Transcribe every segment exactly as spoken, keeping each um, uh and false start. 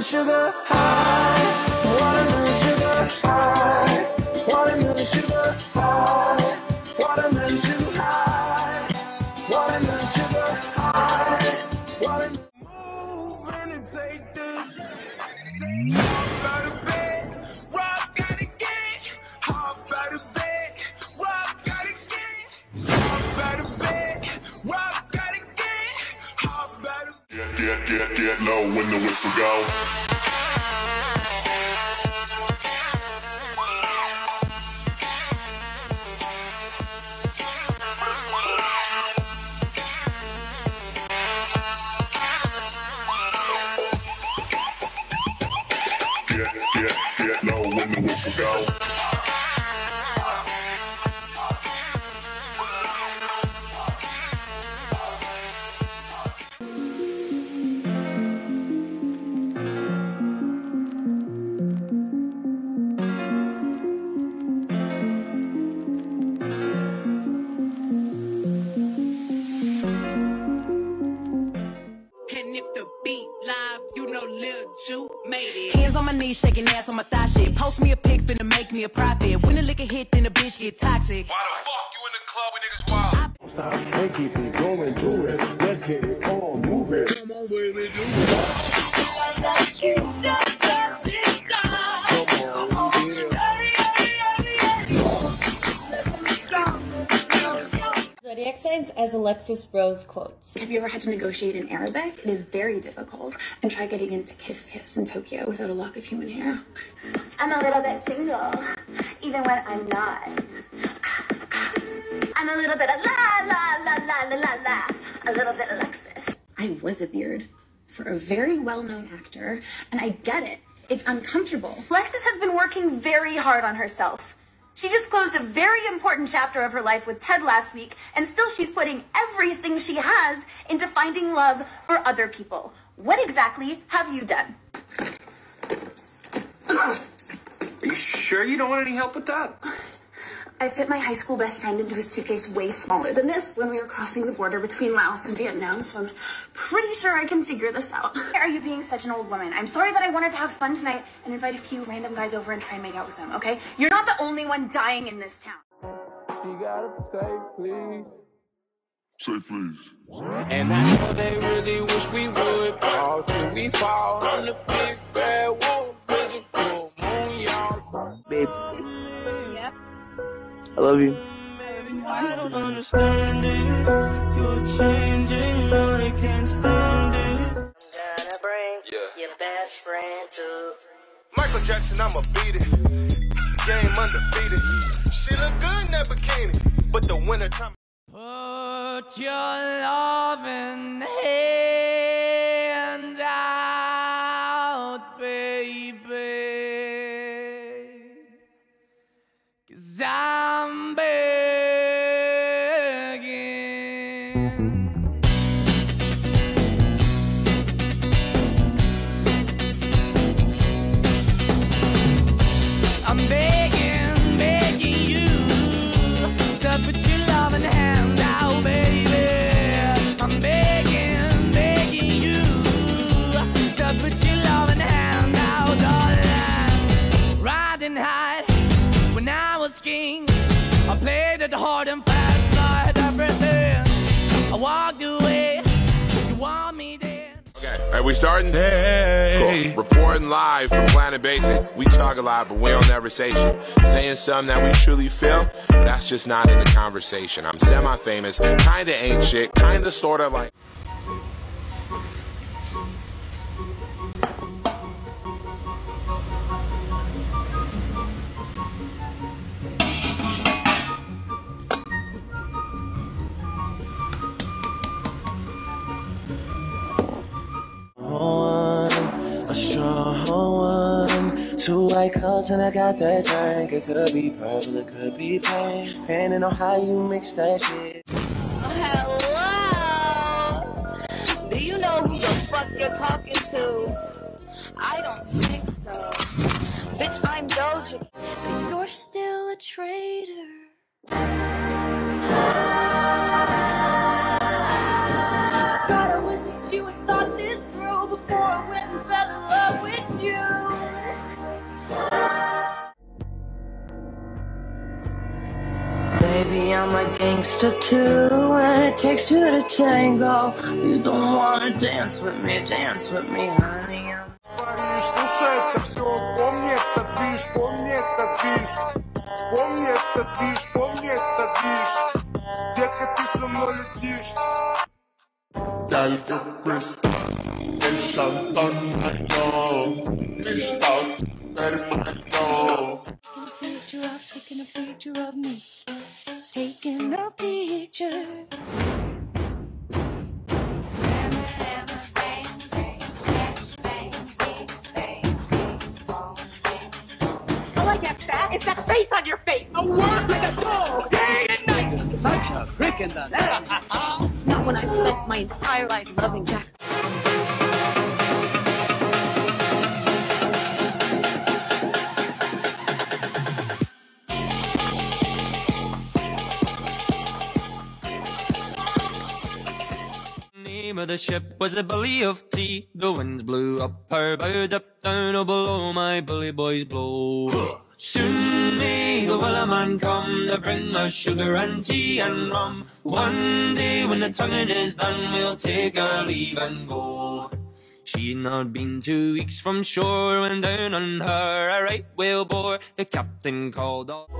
sugar high, watermelon sugar high, watermelon sugar high, watermelon sugar high, watermelon sugar high, watermelon. Move and take this. Hop out of bed, rock out again. Hop out of bed, rock out again. Hop out of bed, rock out again. Hop out of Get, get, get, get low when the whistle go. Get, get, get low when the whistle go. And if the beat live, you know Lil Ju made it. Hands on my knees, shaking ass on my thigh shit. Post me a pic, finna make me a profit. When the liquor hit, then the bitch get toxic. Why the fuck you in the club when niggas wild? Stop and keep it going, do it. Let's get it on, move it. Come on, baby, do Zodiac signs as Alexis Rose quotes. Have you ever had to negotiate in Arabic? It is very difficult. And try getting into Kiss Kiss in Tokyo without a lock of human hair. I'm a little bit single, even when I'm not. I'm a little bit of la la la la la la la. A little bit Alexis. I was a beard for a very well-known actor, and I get it. It's uncomfortable. Alexis has been working very hard on herself. She just closed a very important chapter of her life with Ted last week, and still she's putting everything she has into finding love for other people. What exactly have you done? Are you sure you don't want any help with that? I fit my high school best friend into a suitcase way smaller than this when we were crossing the border between Laos and Vietnam, so I'm pretty sure I can figure this out. Why are you being such an old woman? I'm sorry that I wanted to have fun tonight and invite a few random guys over and try and make out with them, okay? You're not the only one dying in this town. She gotta say please. Say please. And I know they really wish we would fall till we fall on the big bad wolf. Vision full moon, y'all. Babe. Yeah. I love you. I don't understand it. You're changing, I can't stand it. Gotta bring Yeah. your best friend to. Michael Jackson, I'ma beat it. Game undefeated. She look good in that bikini, but the winter time. Put your loving hand out, baby, 'cause I'm begging. I'm begging, begging you to put your loving hand out, baby. I'm begging, begging you to put your loving hand out, darling. Riding high when I was king, I played it hard and fast, 'cause I had everything. I walked away, you want me dead. Okay, are we starting? Hey. Cool. Reporting live from Planet Basic. We talk a lot, but we don't never say shit. Saying something that we truly feel, but that's just not in the conversation. I'm semi-famous, kinda ain't shit, kinda sorta like. A strong one. Two white cups and I got that drink. It could be purple, it could be pink. Depending on how you mix that shit. Hello? Do you know who the fuck you're talking to? I don't think so. Bitch, I'm Doja. But you're still a traitor. God, I wish that you had thought this through before I went and fell in love with I'm a gangster too, and it takes two to tango. You don't wanna dance with me, dance with me, honey. Слушай это все, помни этот движ, помни этот движ. Помни этот движ, помни этот движ. Детка, ты со мной летишь. Dale prisa, el Santón mayor, está hermano. Picture of, taking a picture of me, taking a picture. I like that fat. It's that face on your face. I work like a dog day and night. Such a prick in the neck. Not when I've spent my entire life loving Jack. Of the ship was a belly of tea. The winds blew up her bow, up down, oh below my bully boys blow. Soon may the wellerman come to bring us sugar and tea and rum. One day when the tonguing is done, we'll take our leave and go. She'd not been two weeks from shore when down on her a right whale bore. The captain called all.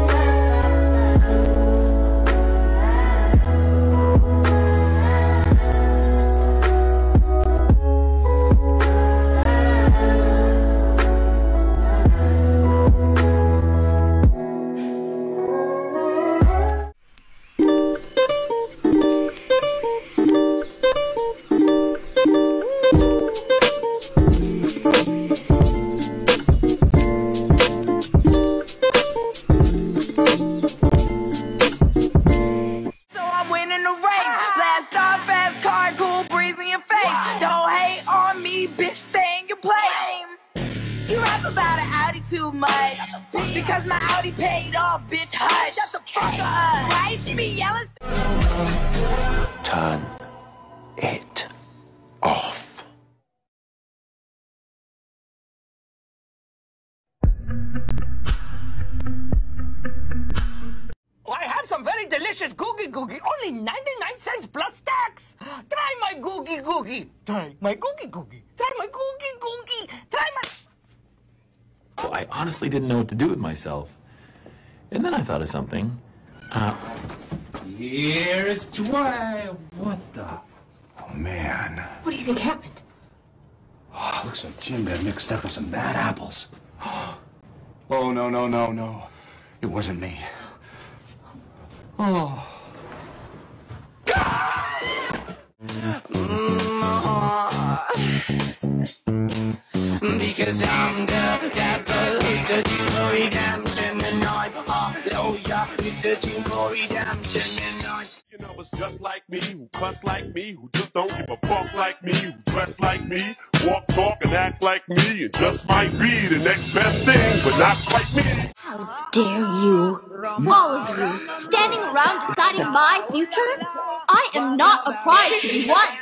Too much because my Audi paid off, bitch. Hush, shut the fuck up. Why she be yelling? Turn it off. Oh, I have some very delicious googie googie. Only ninety-nine cents plus tax. Try my googie googie. Try my googie googie. Try my googie googie. Try my... Well, I honestly didn't know what to do with myself. And then I thought of something. Uh, Here's Dwayne. What the? Oh, man. What do you think happened? Oh, looks like Jim got mixed up with some bad apples. Oh, no, no, no, no. It wasn't me. Oh. Because I'm the devil who's searching for redemption, and I'm a lawyer who's searching for redemption, and I'm... You know it's just like me, who cuss like me, who just don't give a fuck like me, who dress like me, walk, talk, and act like me, and just might be the next best thing, but not quite me. How dare you, all of you, standing around deciding my future? I am not a prize to be won.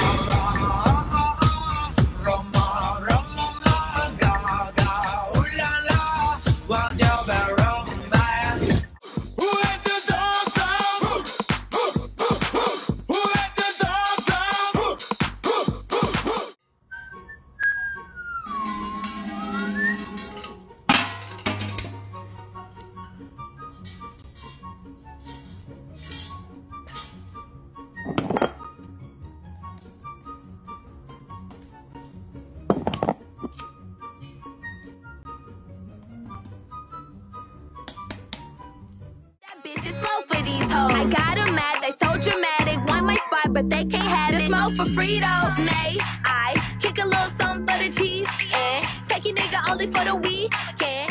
I got them mad, they so dramatic. Want my spot, but they can't have it. Smoke for Frito, may I kick a little something for the cheese? And take your nigga only for the weekend.